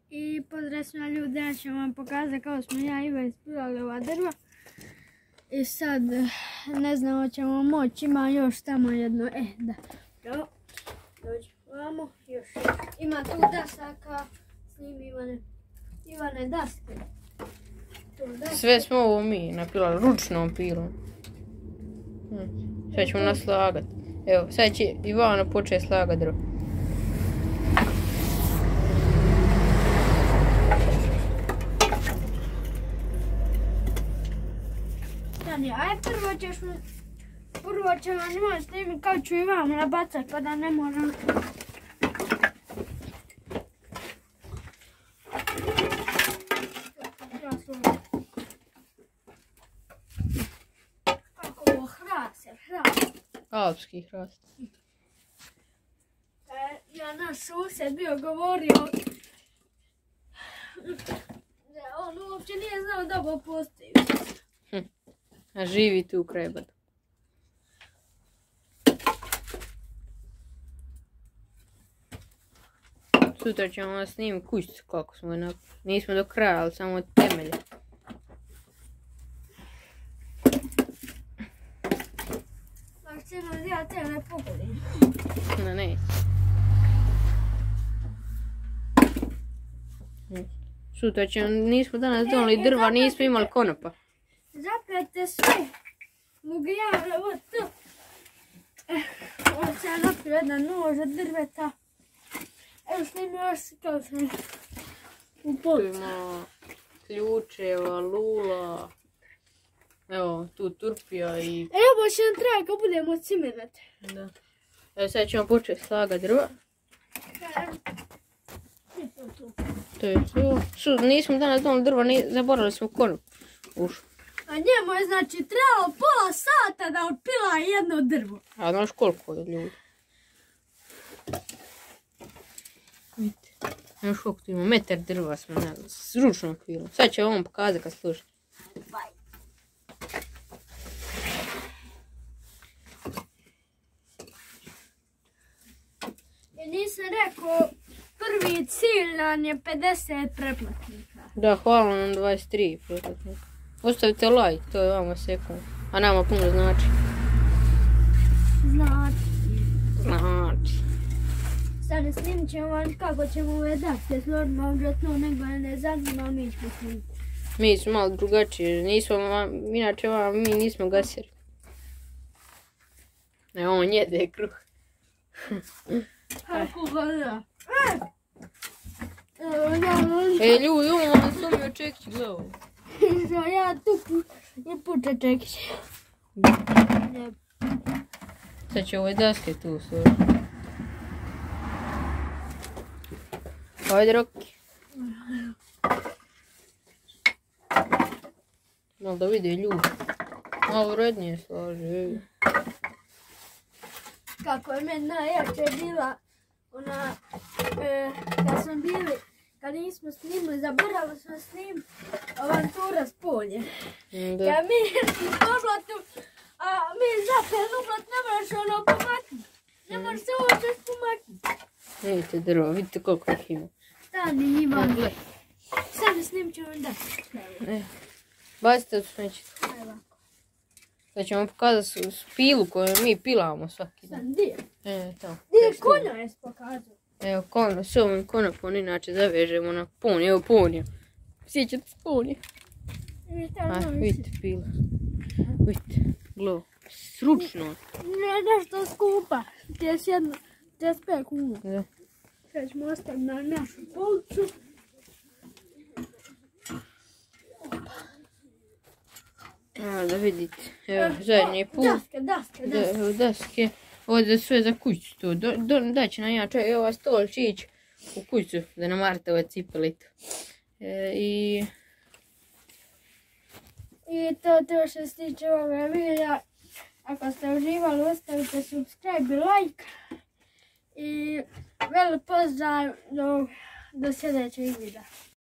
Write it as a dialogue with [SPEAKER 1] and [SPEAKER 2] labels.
[SPEAKER 1] I pozdrav svima ljudi, ja ću vam pokazati kako smo ja i Iva ispilali ova drva. I sad, ne znam, hoćemo moći, ima još tamo jedno, da. Evo, dođi ovamo, još. Ima tu dasaka, snimi Ivane daske.
[SPEAKER 2] Sve smo ovo mi napilali, ručnom pilom. Sad ćemo naslagati. Evo, sad će Ivana početi slagati drvo.
[SPEAKER 1] Aj prvo će vam moći snimiti kao ću Ivana nabacati pa da ne moram. Kako ovo hrast.
[SPEAKER 2] Alpski hrast.
[SPEAKER 1] Ja naš susjed bio govorio on uopće nije znao da ovo postoji.
[SPEAKER 2] A živi tu kraj brda. Sutra ćemo vam snimiti kućicu kako smo je napravili. Nismo do kraja, ali samo od temelja.
[SPEAKER 1] Ako ćemo ja te ne pogodim.
[SPEAKER 2] Ne. Sutra ćemo, nismo danas donali drva, nismo imali konopa.
[SPEAKER 1] Zapljate sve. Mogu ja, evo to. Ovo se ja napio jedan nož od drveta. Evo snimio još kao sam u policu.
[SPEAKER 2] Ima ključeva, lula. Evo, tu turpija i...
[SPEAKER 1] Evo će nam treba kad budemo cimirati.
[SPEAKER 2] Da. Evo sad ćemo početi slagati drva. To je to. Nismo danas donali drva, zaboravili smo konop.
[SPEAKER 1] A njemu je znači trebalo pola sata da otpila jedno drvo.
[SPEAKER 2] A znaš koliko je ljudi? Vidite. Znaš koliko tu ima, metar drva smo s ručnom pilom. Sad će vam pokazati kad sluša.
[SPEAKER 1] I nisam rekao, prvi cilj nam je 50 pretplatnika.
[SPEAKER 2] Da, hvala nam 23 pretplatnika. Ostavite like, to je vama sekund. A nama puno znači. Znači.
[SPEAKER 1] Sad snimit ćemo vam kako ćemo ove daske složiti, možda nego ne zanima, mi ćemo snimiti.
[SPEAKER 2] Mi smo malo drugačiji, inače mi nismo gaseri. Ne, on jede kruh.
[SPEAKER 1] Kako gleda?
[SPEAKER 2] Ljudi, on sumio čekić glavu.
[SPEAKER 1] Ja tu i puča čekić.
[SPEAKER 2] Sad će ove daske tu složiti. Ajde, Roki. Malo da vide ljudi. Malo vrednije složi.
[SPEAKER 1] Kako je meni najjače bila ona, kad nismo snimili, zaboravili smo snimiti avantura s polje. Kad mi smo s oblatu, a mi zapeli oblat, ne moraš ono pomaknuti. Ne moraš se uopće pomaknuti.
[SPEAKER 2] Vidite drvo, vidite koliko ih ima.
[SPEAKER 1] Stani Ivan. Sad snimit ćemo da.
[SPEAKER 2] Bacite od smećicu. Sad ćemo pokazati pilu koju mi pilamo svaki dan.
[SPEAKER 1] Sad gdje?
[SPEAKER 2] Tamo.
[SPEAKER 1] Gdje konja je pokazao?
[SPEAKER 2] Evo s ovim konopom inače zavežemo na pun, evo pun je. Sjećate se pun je. Vidite pila. Vidite, glo. Sručno.
[SPEAKER 1] Nešto skupa. 35 kuna.
[SPEAKER 2] Da.
[SPEAKER 1] Sad ćemo ostaviti na našu policu.
[SPEAKER 2] Da vidite, evo zadnji put. Daske. Ovdje sve za kuću to. Daće nam ja čaj, evo stol će ići u kuću da nam Marta ove cipelito. I
[SPEAKER 1] to što se tiče ovoga videa. Ako ste uživali, ostavite subscribe i like. I velik pozdrav do sljedećeg videa.